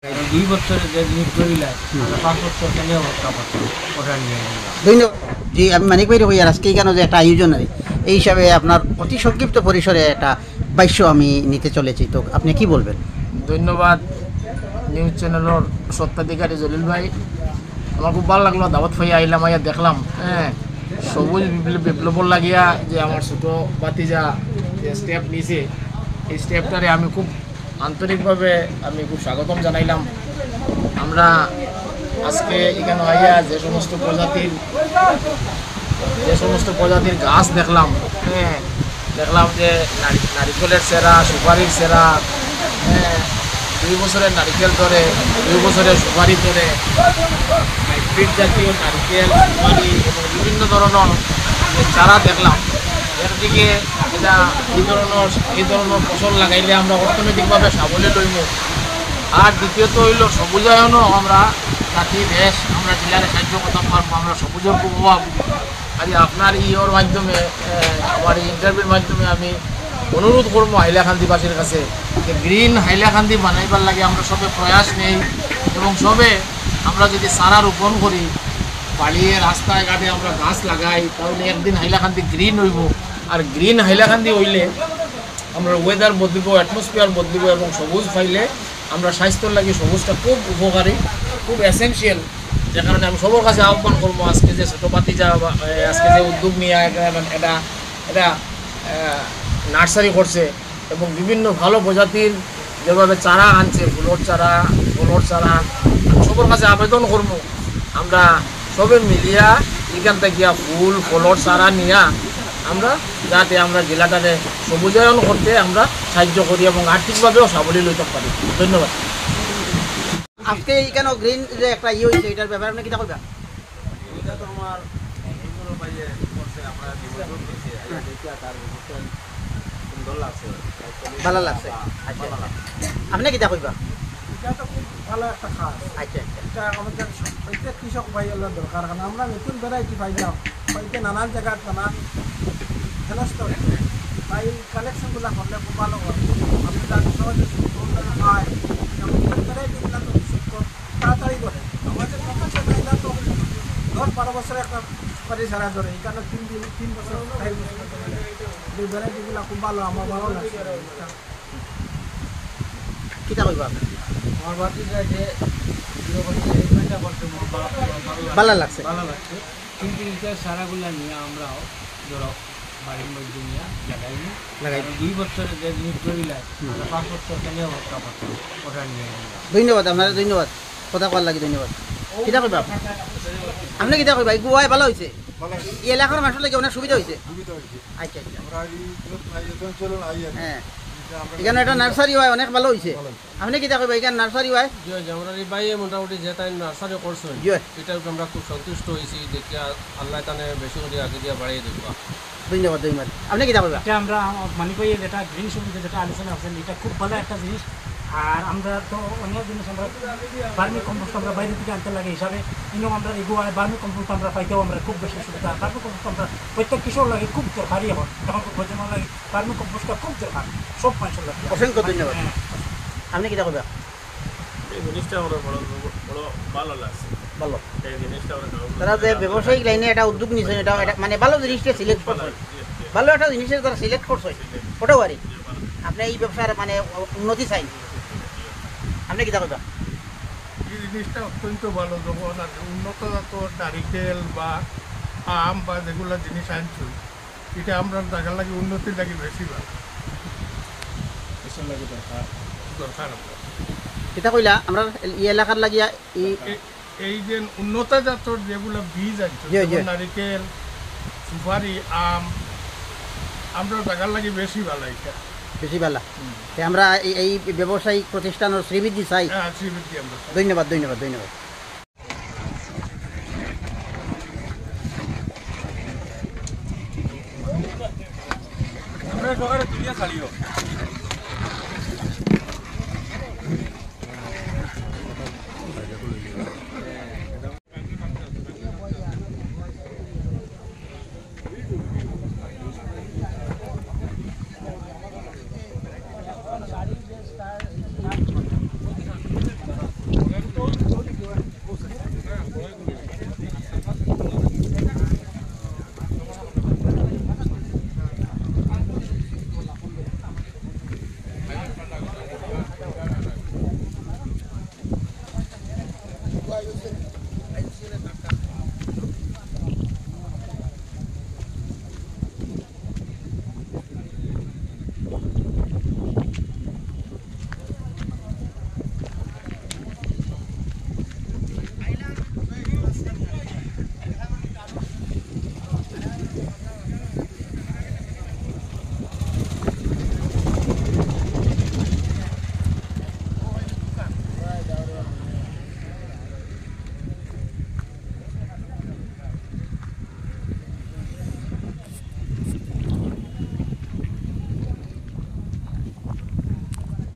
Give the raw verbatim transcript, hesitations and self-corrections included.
দুই বছরের যে জিনিস ধরিলাম পাঁচ বছর কেন ওটা নিয়ে ধন্যবাদ জি। আমি মানিক ভাই হই আর আজকে কেন যে একটা আয়োজন এই হিসাবে আপনার অতি সংক্ষিপ্ত পরিসরে একটা বাক্য আমি নিতে চলেছি, তো আপনি কি বলবেন? ধন্যবাদ নিউজ চ্যানেলের সত্ত্বাধিকারী জলিল ভাই। আমার খুব ভালো লাগলো, দাওয়াত ফাইয়া আইলাম, আইয়া দেখলাম হ্যাঁ সবুজ বিপ্লবর লাগিয়া যে আমার ছোটো বাতিজা যে স্টেপ নিয়েছে এই স্টেপটারে আমি খুব আন্তরিকভাবে আমি খুব স্বাগতম জানাইলাম। আমরা আজকে এখানে আইয়া যে সমস্ত প্রজাতির যে সমস্ত প্রজাতির গাছ দেখলাম, হ্যাঁ দেখলাম যে নারিকেলের সেরা, সুপারির সেরা, হ্যাঁ দুই বছরের নারিকেল ধরে, দুই বছরের সুপারি ধরে, হাইব্রিড জাতীয় নারিকেল, সুপারি এবং বিভিন্ন ধরনের চারা দেখলাম। এর দিকে এটা এই ধরনের এই ধরনের ফসল লাগাইলে আমরা অর্থনৈতিকভাবে স্বাবলম্বী হইব। আর দ্বিতীয়ত হইল সবুজায়নও আমরা জাতি দেশ আমরা জেলার সাহায্য করতে পারবো, আমরা সবুজের প্রভাব। আজ আপনার ইওর মাধ্যমে আমার এই ইন্টারভিউর মাধ্যমে আমি অনুরোধ করবো হাইলাকান্দিবাসীর কাছে যে গ্রিন হাইলাকান্দি বানাইবার লাগে আমরা সবে প্রয়াস নেই এবং সবে আমরা যদি চারা রোপণ করি, বাড়িয়ে রাস্তায় ঘাটে আমরা গাছ লাগাই, তাহলে একদিন হাইলাকান্দি গ্রিন হইব। আর গ্রিন হাইলাকান্দি হইলে আমরা ওয়েদার বদলিব, অ্যাটমসফিয়ার বদলিব এবং সবুজ পাইলে আমরা স্বাস্থ্যর লাগে সবুজটা খুব উপকারী, খুব এসেন্সিয়াল। যে কারণে আমি সবার কাছে আহ্বান করবো আজকে যে ছোটো বাতিজা আজকে যে উদ্যোগ নিয়ে এটা এটা নার্সারি করছে এবং বিভিন্ন ভালো প্রজাতির যেভাবে চারা আনছে, ফুলর চারা, ফলর চারা, সবার কাছে আবেদন করবো আমরা সবে মিলিয়া এখান থেকে ফুল ফলর চারা নিয়ে আমরা যাতে আমরা জেলাটাকে সবুজায়ন করতে আমরা সাহায্য করি এবং আর্থিকভাবেও স্বাবলম্বী হতে পারি। ধন্যবাদ। আজকে এইখানে গ্রিন যে একটা ইয়ে হয়েছে এটার ব্যাপারে আপনি কিটা করবেন? এটা তো আমার এইগুলো বাইরে করছে আমরা সুন্দর লাগছে, ভালো লাগছে। আচ্ছা আপনি কিটা করবেন? এটা তো খুব ভালো একটা খাস। আচ্ছা আচ্ছা এটা আমাদের প্রত্যেক কৃষক ভাই হলো দরকার, কারণ আমরা নতুন ভ্যারাইটি পাইলাম, হয়তো নানান জায়গার নানান হেনস্থ তাই কালেকশনগুলো করলে খুব ভালো হয়। আপনি তার সহজে হয় ভ্যারাইটিগুলো তো খুব তাড়াতাড়ি ধরে। আমাদের প্রকাশে চাইলে তো দশ বারো বছর একটা সুপারি সারা ধরে, এখানে তিন দিন তিন বছর চার বছর ধরে এই ভ্যারাইটিগুলো খুব ভালো, আমার ভালো লাগছে। কিটা করবেন? আমার বাতিটা যে করছে করছে ভালো লাগছে ভালো লাগছে, কিন্তু এটা সারাগুলা নিয়ে আমরাও ধরো বাড়ির মধ্যে নিয়ে লাগাই নি লাগাই দুই বছরের যে জিনিস ধরিলাম পাঁচ বছর কেন ওটা নিয়ে ধন্যবাদ আপনার, ধন্যবাদ কথা কওয়ার লাগে, ধন্যবাদ। কিটা করবা আপনি? কিটা করবা? গুয়ায় ভালো হয়েছে, এই এলাকার মানুষের লাগে অনেক সুবিধা হয়েছে। আচ্ছা আচ্ছা হ্যাঁ এখানে একটা নার্সারি হয়, অনেক ভালো হয়েছে। আপনি কিটা করবা? এখানে নার্সারি হয় আমরা এই ভাই মোটামুটি যে তাই নার্সারি করছেন এটার আমরা খুব সন্তুষ্ট হয়েছি, দেখি আল্লাহ তানে বেশি করে আগে দিয়ে বাড়িয়ে দেবো। ধন্যবাদ ধন্যবাদ। আপনি কিটা করবা? এটা আমরা মানিক ভাই যেটা গ্রিন সবুজ যেটা আলোচনা আছেন এটা খুব ভালো একটা জিনিস। আর আমরা তো অন্য জিনিস আমরা বার্মি কম্পোস্ট আমরা বাইরে থেকে আনতে লাগে হিসাবে কিন্তু আমরা এগুলো বার্মি কম্পোস্ট আমরা পাইতেও আমরা খুব বেশি সুবিধা। বার্মি কম্পোস্ট আমরা প্রত্যেক কৃষক লাগে খুব দরকারই এখন যখন ভোজন লাগে বার্মি কম্পোস্টটা খুব দরকার সব মানুষের লাগে। অসংখ্য ধন্যবাদ। আপনি কিটা করবা? এই জিনিসটা আমরা বড় বড় ভালো লাগছে, ভালো এই জিনিসটা আমরা তারা যে ব্যবসায়িক লাইনে একটা উদ্যোগ নিয়েছেন, এটা এটা মানে ভালো জিনিসটা সিলেক্ট করছে, ভালো একটা জিনিসের তারা সিলেক্ট করছে ওটাও পারি। আপনি এই ব্যবসার মানে উন্নতি চাই, আপনি কিটা করবা? এই জিনিসটা অত্যন্ত ভালো। যখন উন্নত জাতের নারিকেল বা আম বা যেগুলো জিনিস আনছো এটা আমরা জায়গার লাগে উন্নতির লাগে বেশি ভালো লাগে দরকার দরকার আমরা কিটা কইলা আমরা এই এলাকার লাগিয়া এই যে উন্নত জাতের যেগুলো বীজ আনছো নারিকেল, সুপারি, আম আমরা জায়গার লাগে বেশি ভালো, এটা বেশি ভালো। আমরা এই ব্যবসায়িক প্রতিষ্ঠানের শ্রীবৃদ্ধি চাই। ধন্যবাদ ধন্যবাদ ধন্যবাদ। আমরা সকালে দুনিয়া ছাড়িও গাড়ি যে হচ্ছে